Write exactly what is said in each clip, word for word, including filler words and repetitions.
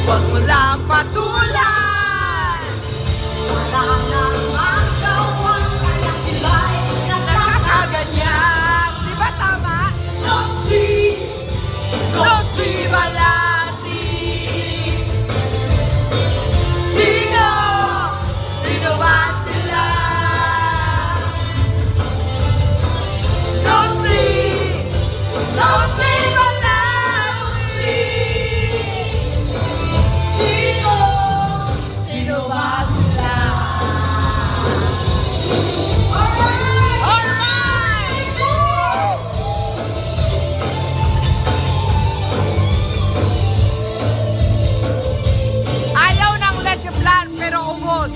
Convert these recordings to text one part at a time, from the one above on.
Huwag mo lang patulan. Wala nang magawang kaya sila'y nakakaganyan. Di ba tama? No si, no si balasi. Sino, sino ba sila? No si, no si balasi. Sino, sino ba sila? Alright! Alright! Ayaw ng leche plan pero ubos.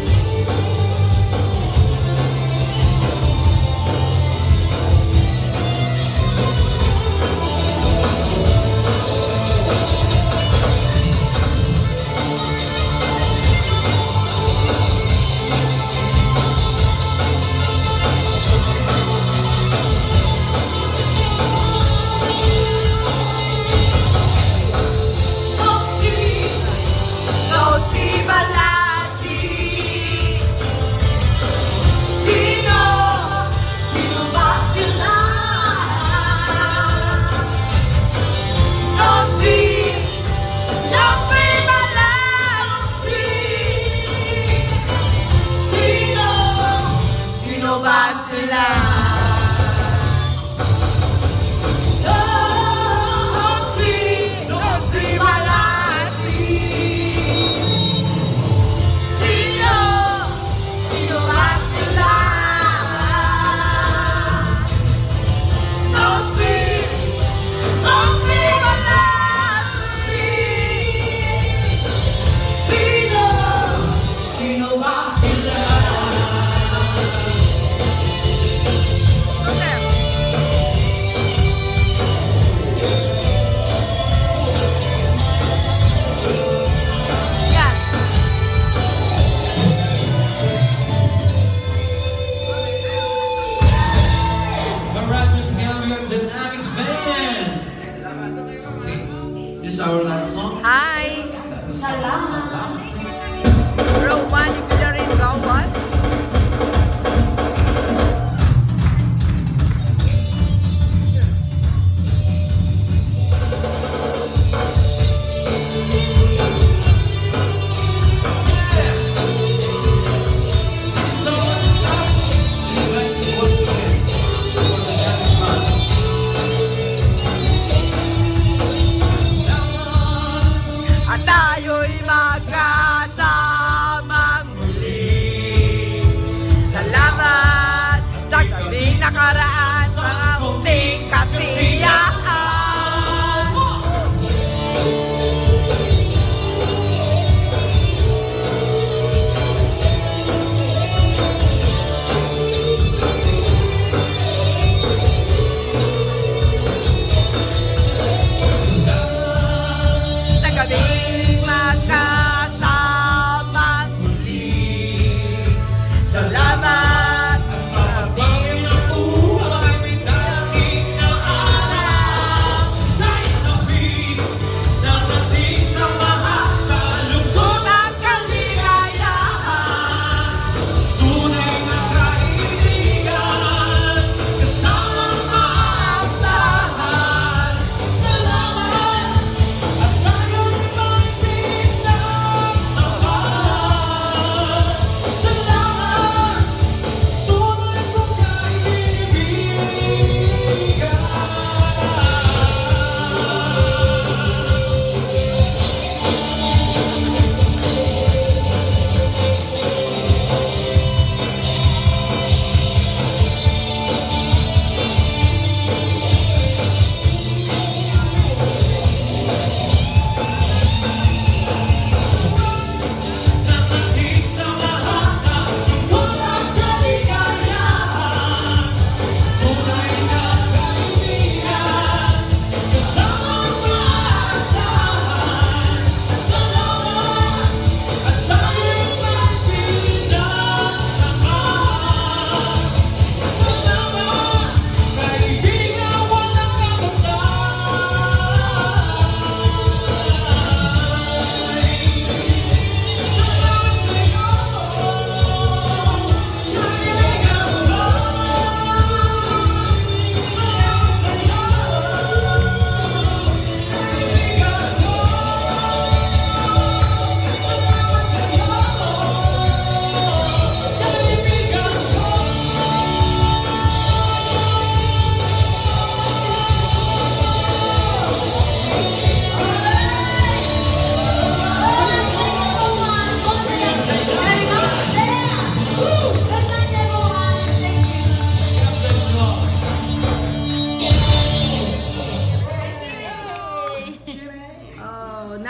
Our last song. Hi. Salamat. Rowan, if you're in Gawad. At tayo'y magkasamang muli.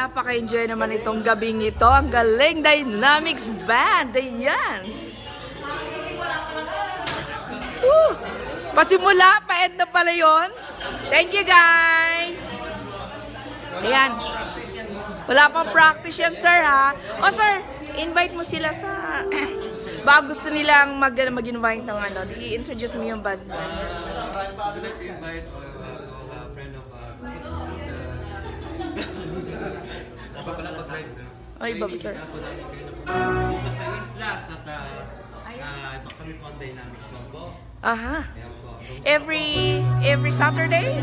napaka-enjoy naman itong gabing ito. Ang galing, Dynamics Band. Ayan. Woo! Pasimula, pa-end na pala yun. Thank you, guys. Ayan. Wala pang practice yan, sir, ha? O, sir, invite mo sila sa... Baka gusto nilang mag, mag-invite ng ano. I-introduce mo yung band. Uh, would you like to invite a uh, uh, friend of uh, Dapat pala pag-live. Ay, baba, sir. Dito sa Islas at uh, ito kami po ang Dynamics po. Aha. Every every Saturday?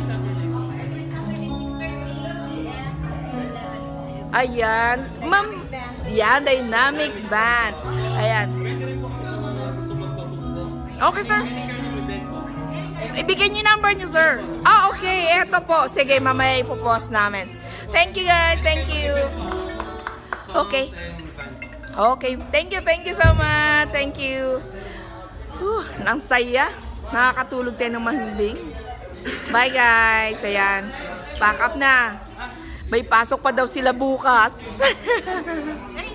Ayan. Ma'am, yan, Dynamics Band. Ayan. Okay, sir. Ibigay niyo yung number niyo, sir. Ah, okay. Eto po. Sige, mamaya ipopost namin. Thank you, guys. Thank you. Okay. Okay. Thank you, thank you so much. Thank you. Whew, nang saya. Nakakatulog tayo ng mahimbing. Bye, guys. Ayan. Pack up na. May pasok pa daw sila bukas.